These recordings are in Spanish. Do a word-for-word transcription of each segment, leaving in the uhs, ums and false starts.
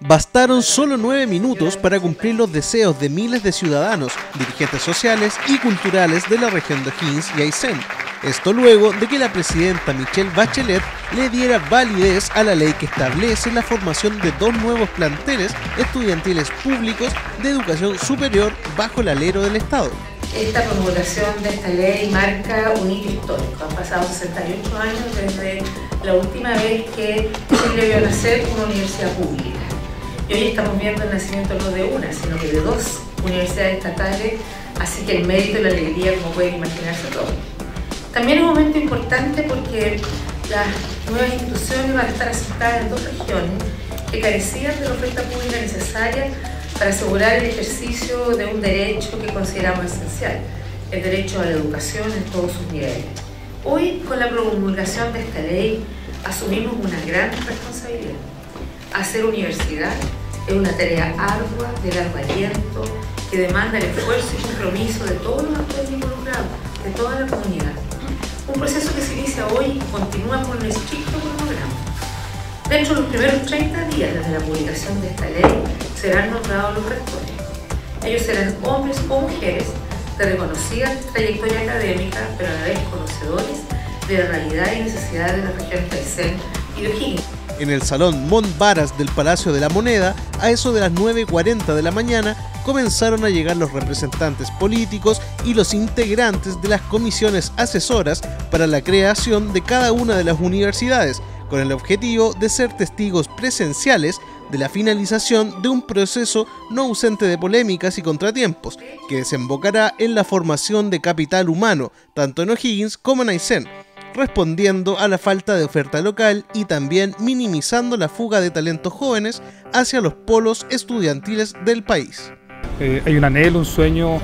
Bastaron solo nueve minutos para cumplir los deseos de miles de ciudadanos, dirigentes sociales y culturales de la región de O'Higgins y Aysén. Esto luego de que la presidenta Michelle Bachelet le diera validez a la ley que establece la formación de dos nuevos planteles estudiantiles públicos de educación superior bajo el alero del Estado. Esta promulgación de esta ley marca un hito histórico. Han pasado sesenta y ocho años desde la última vez que Chile vio nacer una universidad pública. Y hoy estamos viendo el nacimiento no de una, sino que de dos universidades estatales, así que el mérito y la alegría, como pueden imaginarse todos. También es un momento importante porque las nuevas instituciones van a estar asentadas en dos regiones que carecían de la oferta pública necesaria para asegurar el ejercicio de un derecho que consideramos esencial, el derecho a la educación en todos sus niveles. Hoy, con la promulgación de esta ley, asumimos una gran responsabilidad. Hacer universidad es una tarea ardua, de largo aliento, que demanda el esfuerzo y compromiso de todos los actores involucrados, de toda la comunidad. Un proceso que se inicia hoy y continúa con un estricto cronograma. Dentro de los primeros treinta días desde la publicación de esta ley serán nombrados los rectores. Ellos serán hombres o mujeres de reconocida trayectoria académica, pero a la vez conocedores de la realidad y necesidades de las regiones de Aysén y de O'Higgins. En el Salón Montbaras del Palacio de la Moneda, a eso de las nueve y cuarenta de la mañana, comenzaron a llegar los representantes políticos y los integrantes de las comisiones asesoras para la creación de cada una de las universidades, con el objetivo de ser testigos presenciales de la finalización de un proceso no ausente de polémicas y contratiempos, que desembocará en la formación de capital humano, tanto en O'Higgins como en Aysén, respondiendo a la falta de oferta local y también minimizando la fuga de talentos jóvenes hacia los polos estudiantiles del país. Eh, hay un anhelo, un sueño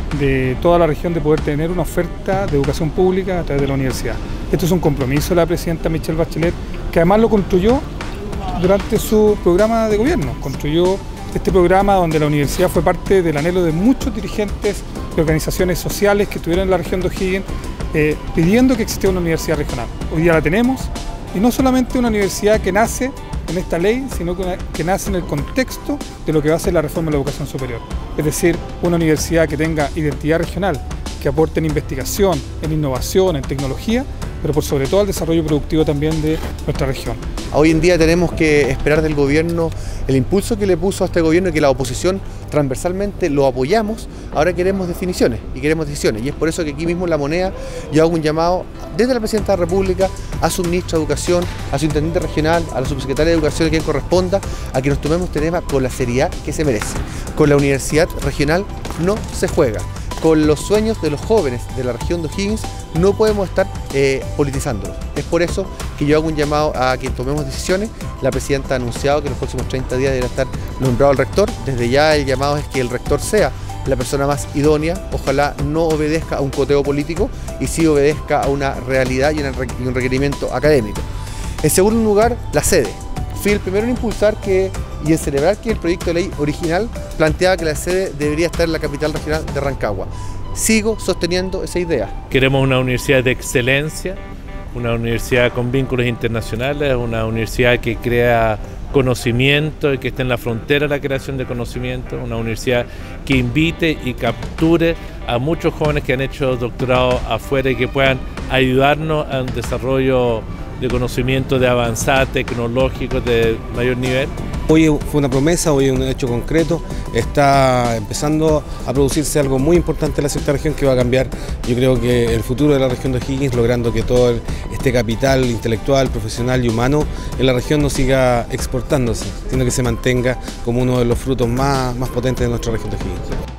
de toda la región de poder tener una oferta de educación pública a través de la universidad. Esto es un compromiso de la presidenta Michelle Bachelet, que además lo construyó durante su programa de gobierno. Construyó este programa donde la universidad fue parte del anhelo de muchos dirigentes de organizaciones sociales que estuvieron en la región de O'Higgins, eh, pidiendo que existiera una universidad regional. Hoy día la tenemos, y no solamente una universidad que nace en esta ley, sino que, una, que nace en el contexto de lo que va a ser la reforma de la educación superior. Es decir, una universidad que tenga identidad regional, que aporte en investigación, en innovación, en tecnología, pero por sobre todo al desarrollo productivo también de nuestra región. Hoy en día tenemos que esperar del gobierno el impulso que le puso a este gobierno y que la oposición transversalmente lo apoyamos. Ahora queremos definiciones y queremos decisiones, y es por eso que aquí mismo en La Moneda yo hago un llamado desde la Presidenta de la República a su ministro de Educación, a su intendente regional, a la subsecretaria de Educación, a quien corresponda, a que nos tomemos este tema con la seriedad que se merece. Con la universidad regional no se juega. Con los sueños de los jóvenes de la región de O'Higgins no podemos estar eh, politizándolos. Es por eso que yo hago un llamado a que tomemos decisiones. La presidenta ha anunciado que en los próximos treinta días deberá estar nombrado el rector. Desde ya el llamado es que el rector sea la persona más idónea. Ojalá no obedezca a un coteo político y sí obedezca a una realidad y un requerimiento académico. En segundo lugar, la sede. Fui el primero en impulsar que, y en celebrar que el proyecto de ley original planteaba que la sede debería estar en la capital regional de Rancagua. Sigo sosteniendo esa idea. Queremos una universidad de excelencia, una universidad con vínculos internacionales, una universidad que crea conocimiento y que esté en la frontera de la creación de conocimiento, una universidad que invite y capture a muchos jóvenes que han hecho doctorado afuera y que puedan ayudarnos a un desarrollo de conocimiento de avanzada, tecnológico, de mayor nivel. Hoy fue una promesa, hoy es un hecho concreto, está empezando a producirse algo muy importante en la sexta región que va a cambiar, yo creo que el futuro de la región de O'Higgins, logrando que todo este capital intelectual, profesional y humano en la región no siga exportándose, sino que se mantenga como uno de los frutos más, más potentes de nuestra región de O'Higgins.